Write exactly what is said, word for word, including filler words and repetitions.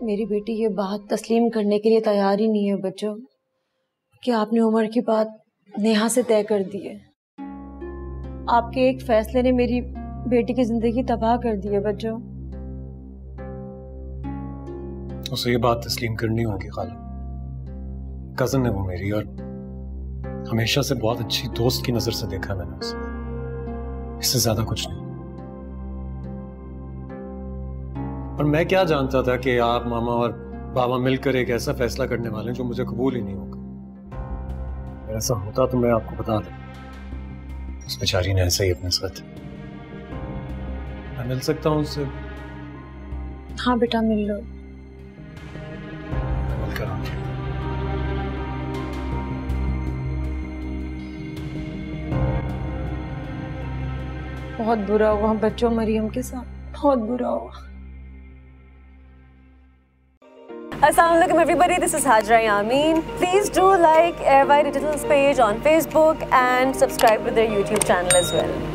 मेरी बेटी ये बात तस्लीम करने के लिए तैयार ही नहीं है बच्चों कि आपने उमर की बात नेहा से तय कर दी है। आपके एक फैसले ने मेरी बेटी की जिंदगी तबाह कर दी है बच्चों। उसे ये बात तस्लीम करनी होगी खाला। कजन है वो मेरी, और हमेशा से बहुत अच्छी दोस्त की नजर से देखा मैंने उसे, इससे ज्यादा कुछ नहीं। और मैं क्या जानता था कि आप मामा और बाबा मिलकर एक ऐसा फैसला करने वाले हैं जो मुझे कबूल ही नहीं होगा। अगर ऐसा होता तो मैं आपको बता दें। उस बेचारी ने ऐसा ही अपने साथ। मैं मिल सकता हूँ उससे? हाँ बेटा, मिल लो। मिलकर आऊंगी। बहुत बुरा हुआ बच्चों मरियम के साथ, बहुत बुरा हुआ। Assalamualaikum everybody, this is Hajra Yamin. Please do like Airwide Digital's page on Facebook and subscribe to their YouTube channel as well.